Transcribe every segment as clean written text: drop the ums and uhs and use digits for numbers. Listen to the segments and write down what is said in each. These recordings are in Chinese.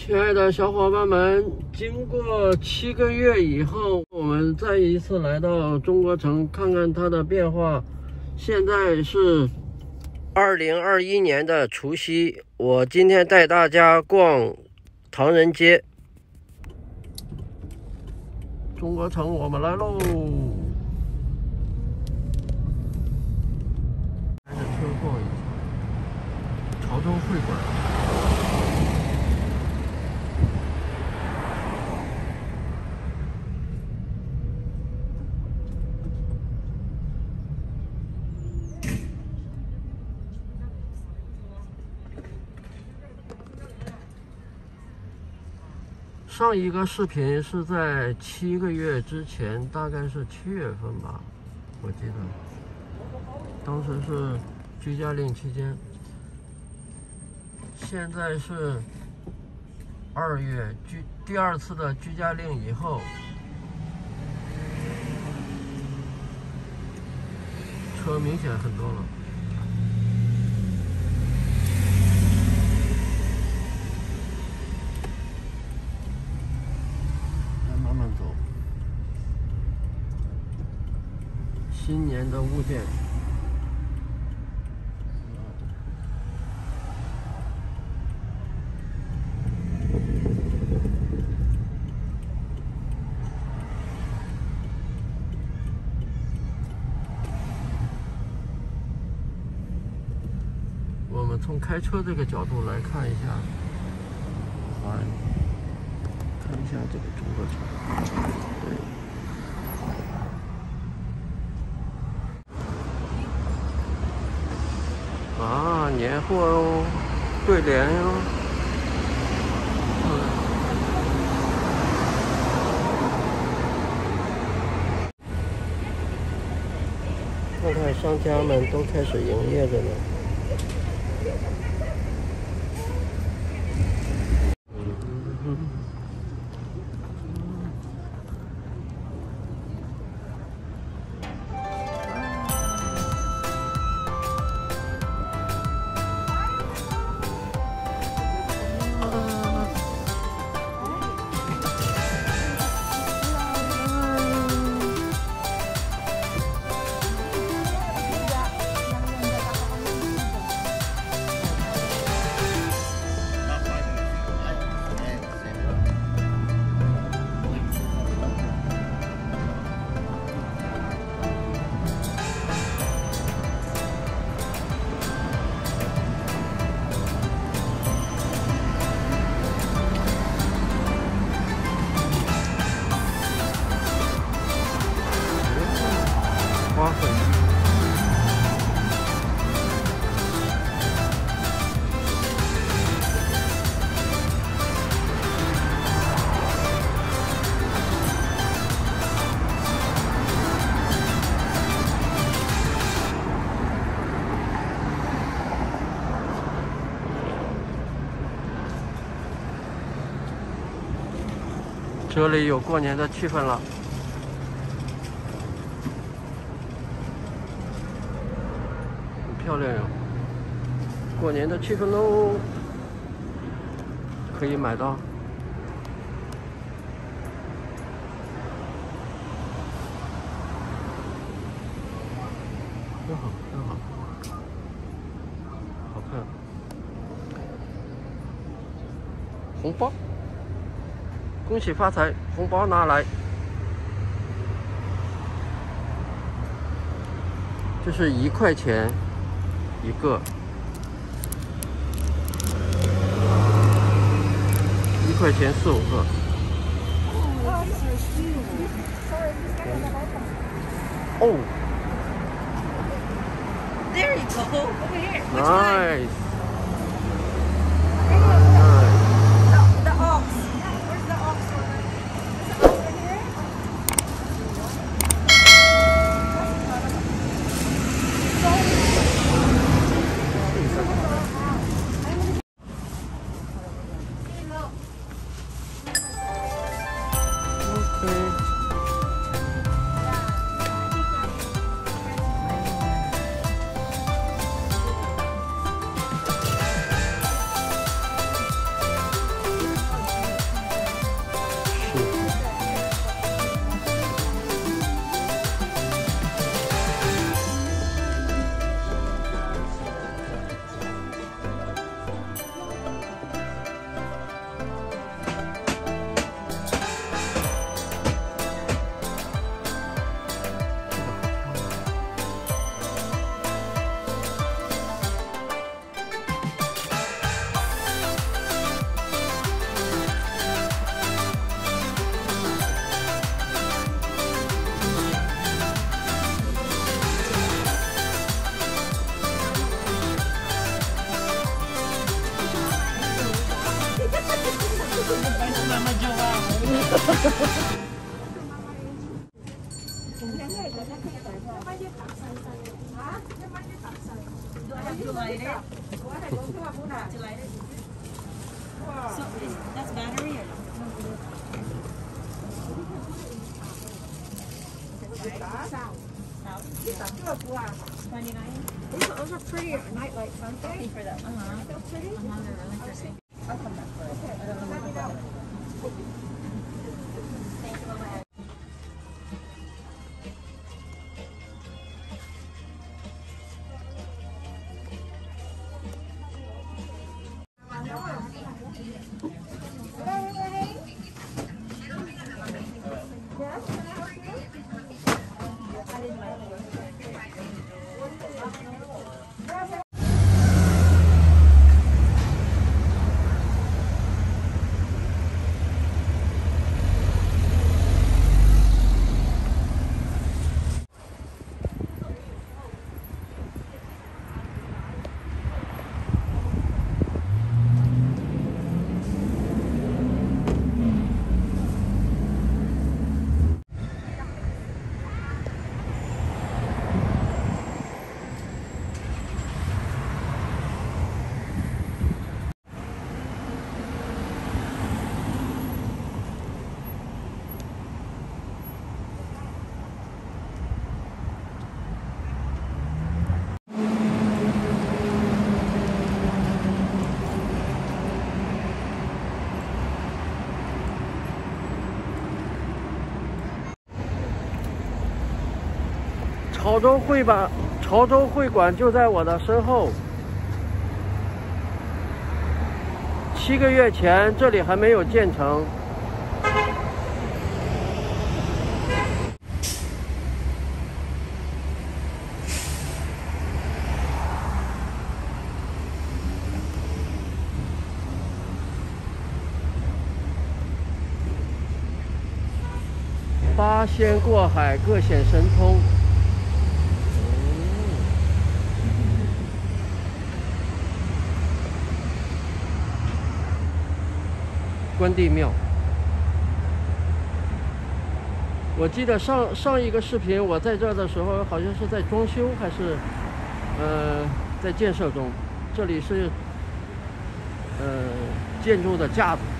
亲爱的小伙伴们，经过7个月以后，我们再一次来到中国城，看看它的变化。现在是2021年的除夕，我今天带大家逛唐人街。中国城，我们来喽！开着车逛一下潮州会馆。上一个视频是在7个月之前，大概是7月份吧，我记得，当时是居家令期间。现在是2月第2次的居家令以后，车明显很多了。新年的物件，我们从开车这个角度来看一下，看一下这个中国城，对。啊，年货哦，对联哟。看看商家们都开始营业着呢。花卉。这里有过年的气氛了。漂亮哟！过年的气氛喽，可以买到。真好，真好，好看。红包，恭喜发财，红包拿来。这是1块钱。一个1块钱4、5个。哦 There you go. Over here. Nice. The ox. Where's the ox? Is the ox over here? That's battery or Those are pretty at night lights, aren't they? For that. They're pretty. They're really pretty. I'll come back for it. I don't know about it. Thank you. 潮州会馆就在我的身后。7个月前这里还没有建成。八仙过海，各显神通。关帝庙，我记得上一个视频我在这儿的时候，好像是在装修还是在建设中。这里是建筑的架子。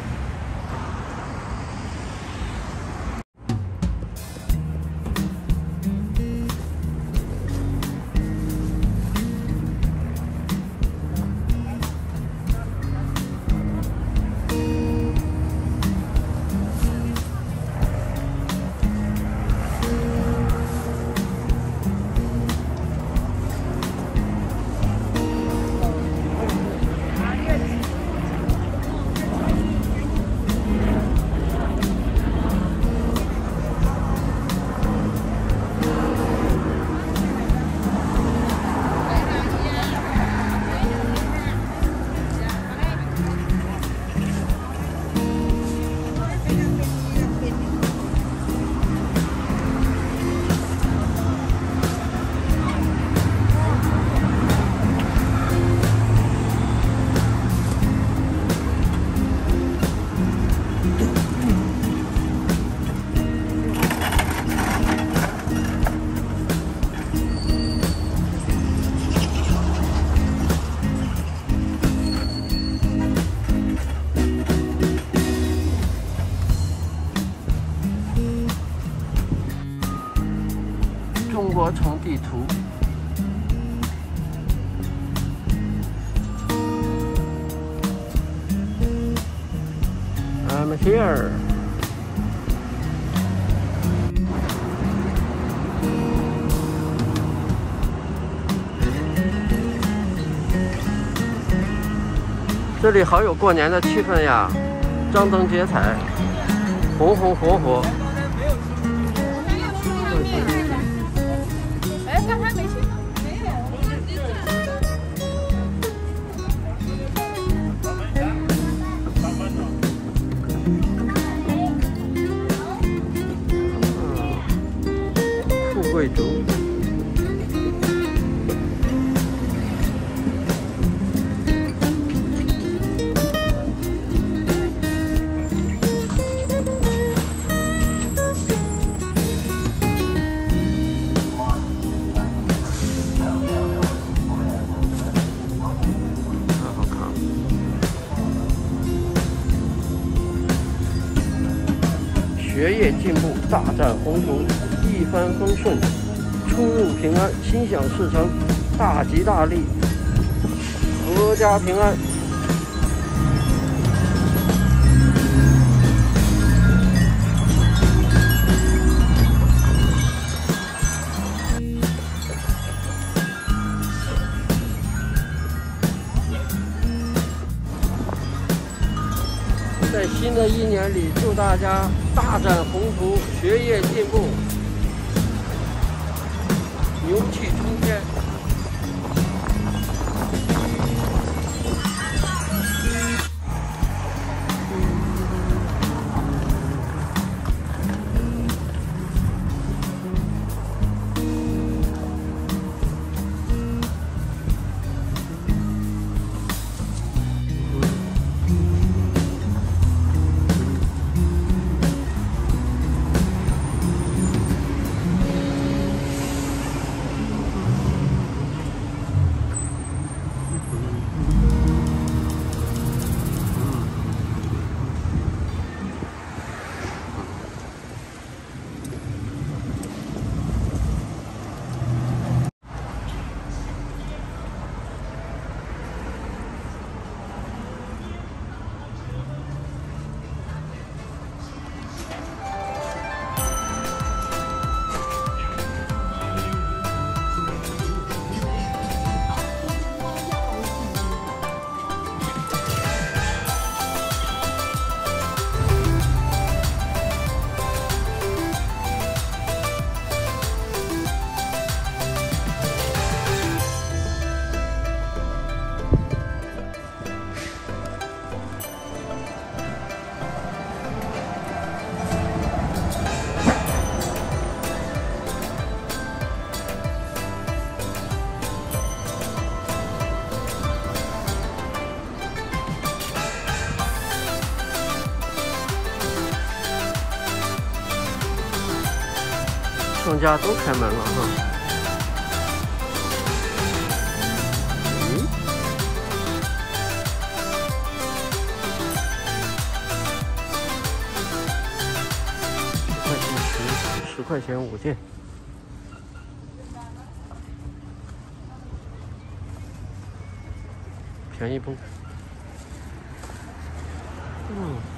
中国城地图。I'm here.这里好有过年的气氛呀，张灯结彩，红红火火。 哎，刚才没去吗？没有。 富贵竹。 学业进步，大展宏图，一帆风顺，出入平安，心想事成，大吉大利，阖家平安。在新的一年里，祝大家大展宏图，学业进步，牛气冲天。商家都开门了哈。10块钱5件。便宜不？